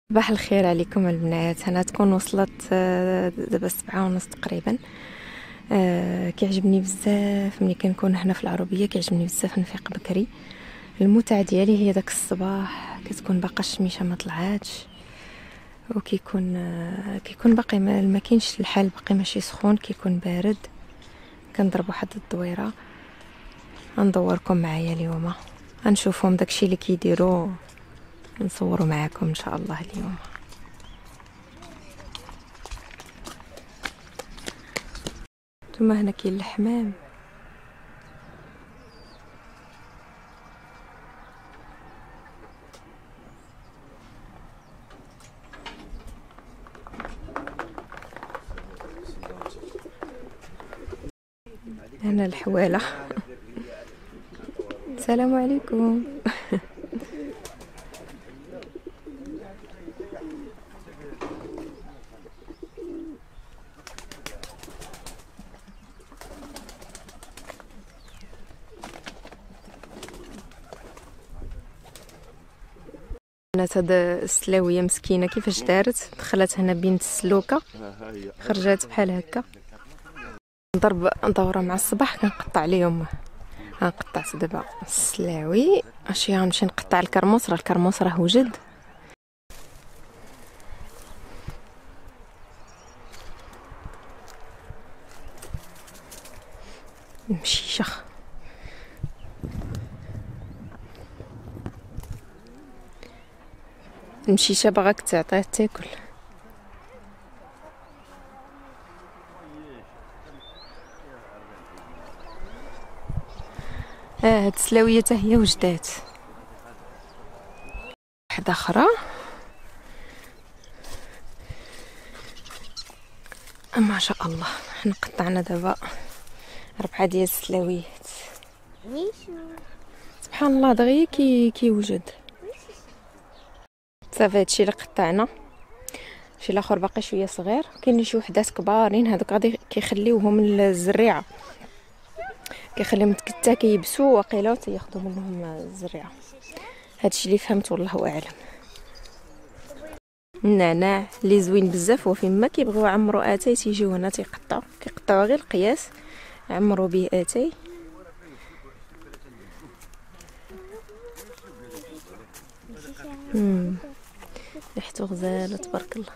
صباح الخير عليكم البنات. انا تكون وصلت دابا 7:30 تقريبا. كيعجبني بزاف ملي كنكون هنا في العربيه، كيعجبني بزاف نفيق بكري. المتعه ديالي هي داك الصباح، كتكون باقا الشميشه ما طلعاتش، كيكون باقي ما كاينش الحال، باقي ماشي سخون، كيكون بارد. كنضرب واحد الدويره، غندوركم معايا اليوم، غنشوفهم داكشي اللي كيديروا، نصوروا معاكم ان شاء الله اليوم. ثم هنا كاين الحمام. هنا الحواله. السلام عليكم. بنات هاد السلاويه مسكينه كيفاش دارت، دخلت هنا بين السلوكه خرجات بحال هكا. نضرب دوره مع الصباح كنقطع ليهم. قطعت دابا السلاوي، اش غنمشي نقطع الكرموس، راه الكرموس راه وجد. المشيشه المشيشه باغاك تعطيه تاكل. هاد السلاويه حتى هي وجدات. واحده اخرى ما شاء الله. حنا قطعنا دابا 4 ديال السلاويات. سبحان الله دغيا كيوجد. صافي هادشي اللي قطعنا. شي الاخر باقي شويه صغير، كاين شي وحدات كبارين، هذوك غادي كيخليوهم للزريعه، كيخليهم حتى كيبسوا واقيلا وتياخذوا منهم الزريعه. هادشي اللي فهمت والله اعلم. النعناع اللي زوين بزاف، وفين ما كيبغيو يعمروا اتاي تيجيو هنا كيقطعوا غير القياس، عمروا به اتاي. ريحته غزاله تبارك الله.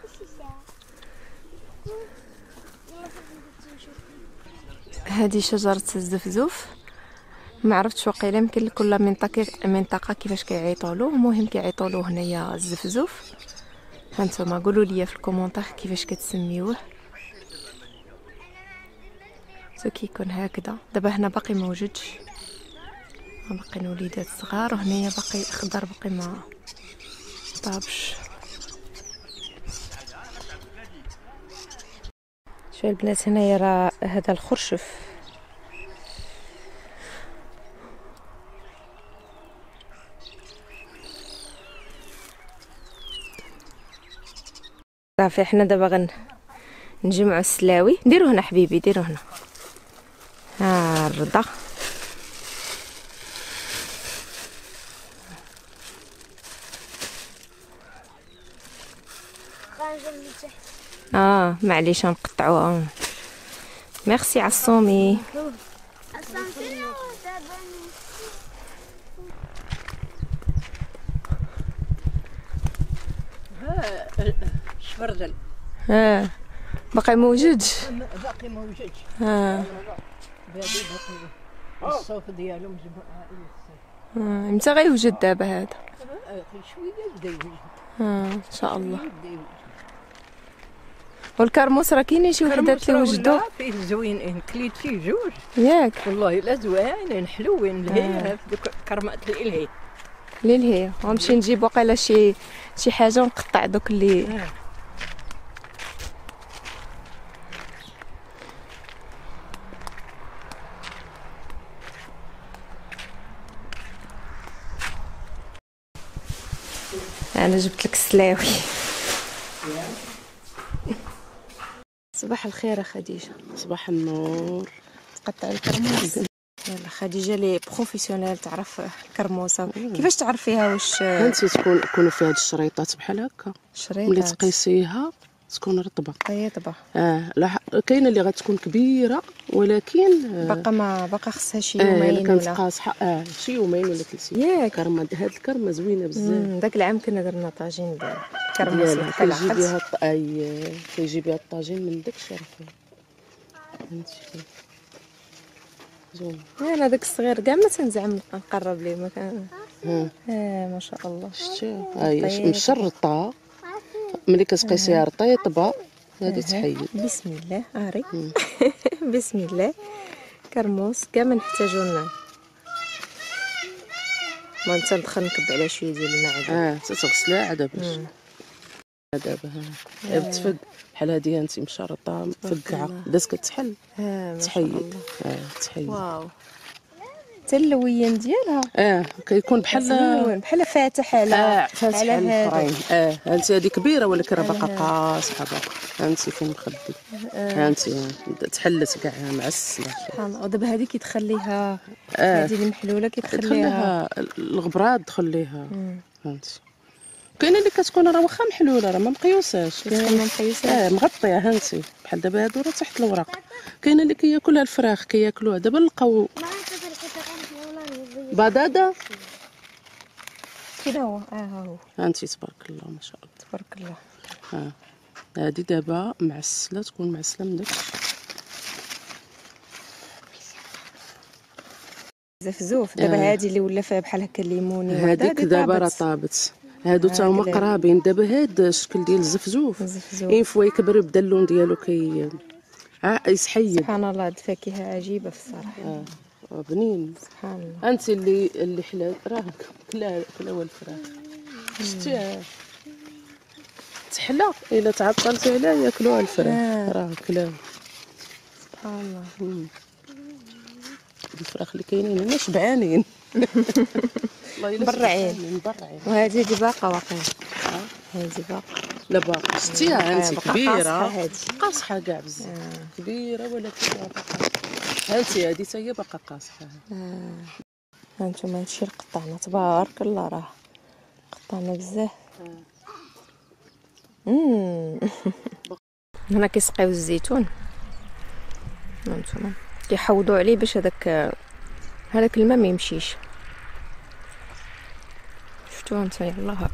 هذه شجره الزفزوف، ما عرفتش واقيلا يمكن لكل منطقه كيفاش كيعيطوا له. المهم كيعيطوا له هنايا الزفزوف. هانتوما قولوا لي في الكومونتير كيفاش كتسميوه. كيكون هكذا. دابا هنا باقي موجودش، باقيين وليدات صغار، وهنايا باقي خضر، باقي ما طابش. شوف البنات هنايا راه هذا الخرشف. صافي حنا دابا نجمعوا السلاوي. ديروا هنا حبيبي، ديروا هنا. ها الرضا. معليش نقطعوها. ميرسي عصومي. الشفردل باقي موجودش. باقي موجودش. باقي الصوف ديالهم جمع. متى غيوجد دابا هذا؟ شويه بدا يوجد. ان شاء الله. والكرموس راه كاينين شي وحدات اللي وجدوا فيه زوينين، كليت فيه جوج ياك والله الا زوينين حلوين. لهيه في دوك كرمات الالهي للهي. غنمشي نجيب واقيلا شي حاجه ونقطع دوك اللي انا جبت لك السلاوي. صباح الخير خديجه. صباح النور. تقطع الكرموس. يلا خديجه لي بروفيسيونيل تعرف الكرموسه. كيفاش تعرفيها واش انت يكونوا فيها هاد الشريطات بحال هكا ملي شريطات تقيسيها تكون رطبه. طيبه؟ لا كاينه اللي غتكون كبيره ولكن باقا خصها شي يومين الا كانت ولا قاصحه شي يومين ولا 3 ايام. ياك كرمه هاد الكرمه زوينه بزاف. داك العام كنا درنا طاجين ديال الكرموسه ديالها بحال كيجي عقلت. بها كيجي بها الطاجين من داك الشرف. فهمتي زوين. انا داك الصغير كاع ما تنزعم نقرب ليه ما كان. ما شاء الله. شتي هاي مشرطه ملي كتقيسيها رطيطبه هادي تحيد. بسم الله اري. بسم الله. كرموس كاع ما نحتاجو لنا. ما انت ندخل نكب على شويه ديال الماء. تتغسلها عاد باش دابا بتفك بحال هادي انت مشرطه مفكعه بدات كتحل تحيد. تحيد. واو حتى اللوين ديالها كيكون بحال فاتح على فاتح على الاخرين. انت هذه كبيره ولكن راه باقا قاصحه باقا. انت فين مخدي انت تحلت كاع معسله. سبحان الله. ودابا هذه كيدخليها هذه المحلوله كيدخليها الغبرات دخل ليها. فهمتي كاينه اللي كتكون راه واخا محلوله راه ما مقيوساش. مغطيه هانتي بحال دابا هادو راه تحت الوراق. كاينه اللي كياكلها الفراخ كياكلوها دابا لقاو بداده كذا هو. هو هانتي تبارك الله ما شاء الله تبارك الله. هادي دابا معسله تكون معسله من داك زفزوف. دابا هادي اللي ولا فيها بحال هكا الليموني هذيك دابا راه طابت. هادو تا هما قرابين. دابا هاد الشكل ديال الزفزوف اين فوا يكبر يبدا اللون ديالو يسحيب. سبحان الله. هاد الفاكهه عجيبه في الصراحه. بنين. سبحان الله. انت اللي حلال راه كلا الفراخ. شتيها تحلى الا تعطلتي عليها ياكلوها الفراخ. راه كلا. سبحان الله. الفراخ اللي كاينين هنا شبعانين. مبرعين. وهذه دي باقه واقيلا. هذه باقه. لا باقه. شتيها انت كبيره قاصحه كاع بزاف. كبيره ولكن باقه. هانتي هادي حتى هي باقا قاصحه. هانتوما هادشي اللي قطعنا تبارك الله. راه قطعنا بزاف. هنا كيسقيو الزيتون. هانتوما كيحوضوا عليه باش هذاك الماء ما يمشيش. شفتوا انت يلاه.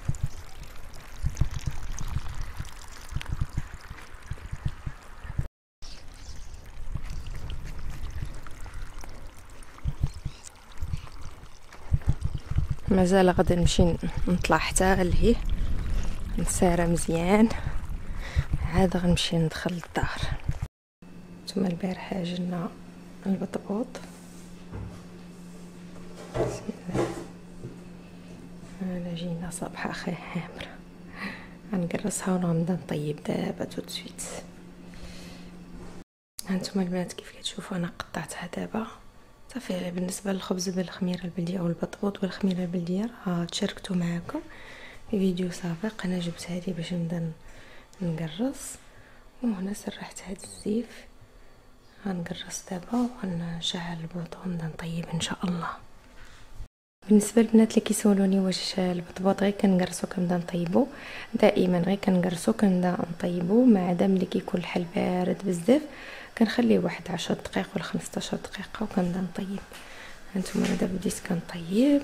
مازال غادي نمشي نطلع حتى لهيه نسارة مزيان عاد غنمشي ندخل للدار. نتوما البارحة جلنا البطبوط. بسم الله. انا جينا صباح خير حامر. غنقرصها ونبدا نطيب دابا توت سويت. هانتوما البنات كيف كتشوفوا انا قطعتها دابا صافي. بالنسبه للخبز بالخميره البلديه او البطبوط بالخميره البلديه راه تشاركته معكم في فيديو سابق. انا جبت هذه باش نبدا نقرص وهنا سرحت هذا الزيف. غنقرص دابا وغنشعل البوطه ونبدا نطيب ان شاء الله. بالنسبه للبنات اللي كيسولوني واش البطبوط غير كنقرصو كنبدا نطيبو، دائما غير كنقرصو كنبدا نطيبو مع دام ملي كيكون الحل بارد بزاف كنخليه واحد 10 دقائق ولا 15 دقيقه وكنبدا نطيب. هانتوما انا دابا بديت كنطيب.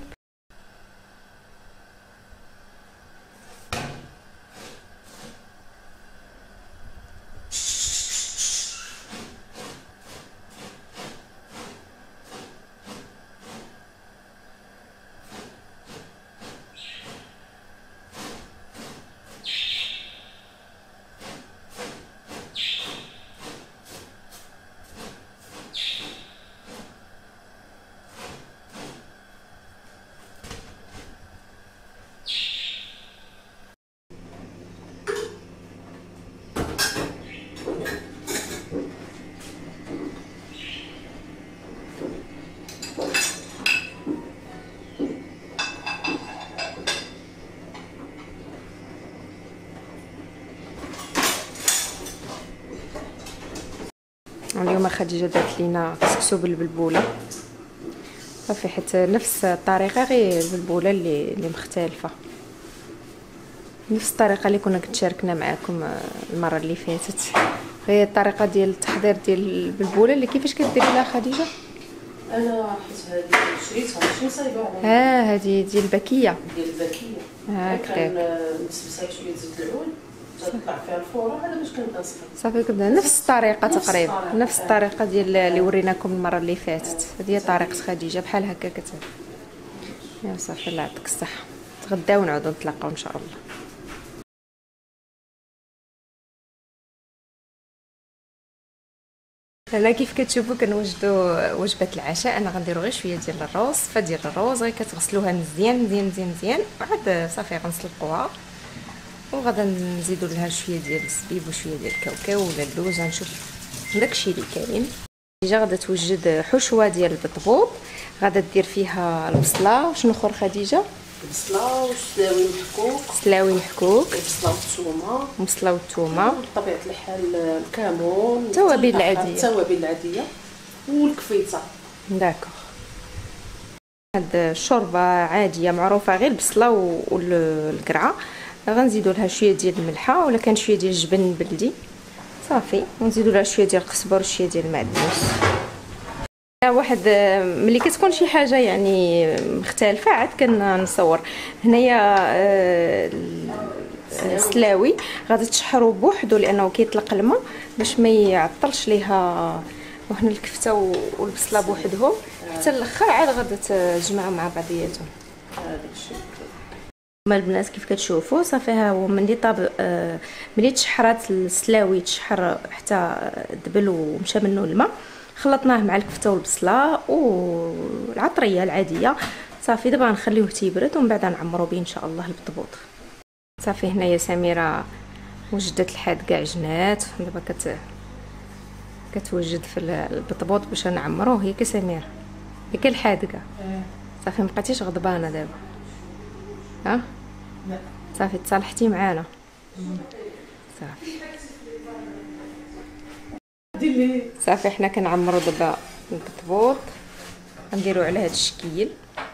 اليوم خديجه دارت لينا كسكسو بالبلبوله صافي، حيت نفس الطريقه غير البلبوله اللي مختلفه، نفس الطريقه اللي كنا كنشاركنا معكم المره اللي فاتت، غير الطريقه ديال التحضير ديال البلبوله اللي كيفاش كديري لها خديجه. انا حيت هذه شريتها ماشي صايبه عليها. هذه ديال البكيه. ديال البكيه. هكاك. نسبسها شويه زيت العود، تطلع فيها الفوره، هذا باش كنصفر. صافي كنبدا نفس الطريقه تقريبا، نفس الطريقه ديال اللي وريناكم المره اللي فاتت. هذه هي طريقه خديجه بحال هكا كتعمل. يا صافي الله يعطيك الصحه، تغداو ونعاودو نتلاقاو ان شاء الله. هنا كيف كتشوفوا كنوجدوا وجبه العشاء. انا غنديروا غير شويه ديال الرز، فديال الرز غير كتغسلوها مزيان مزيان مزيان مزيان، وعاد صافي غنسلقوها وغادا نزيدوا لها شويه ديال الزبيب وشويه ديال الكاوكاو ولا اللوز، غنشوف داكشي اللي كاين. ديجا غادا توجد حشوه ديال البطبوط، غادا دير فيها البصله وشنو اخر خديجه؟ البصله والسلاوي محكوك. سلاوي محكوك، البصله والثومه، البصله والثومه، بطبيعه الحال الكمون، التوابل العاديه، التوابل العاديه والكفيته. داكوغ. هاد الشوربه عاديه معروفه غير البصله والقرعه، غنزيدوا لها شويه ديال الملحه ولا كان شويه ديال الجبن بلدي صافي، ونزيدوا لها شويه ديال القزبر وشويه ديال المعدنوس. واحد ملي كتكون شي حاجه يعني مختلفه عاد كنصور هنايا السلاوي غادي تشحروا بوحدو لانه كيطلق الماء باش ما يعطلش ليها، وهنا الكفته والبصله بوحدهم، حتى الاخر عاد غادي تجمعوا مع بعضياتهم. هما البنات كيف كتشوفوا صافي ها هو ملي طاب، ملي تشحرات السلاوي تشحر حتى دبل ومشى منه الماء، خلطناه مع الكفته والبصله والعطريه العاديه صافي. دابا غنخليوه تيبرد ومن بعد نعمرو به ان شاء الله البطبوط. صافي هنايا سميره وجدت الحادقه عجنات، دابا كتوجد في البطبوط باش نعمروه. هي سميره هيك الحادقه صافي، مبقيتيش غضبانه دابا؟ ها لا صافي تصالحتي معانا صافي. صافي حنا كنعمرو دابا البطبوط، غنديرو على هذا الشكل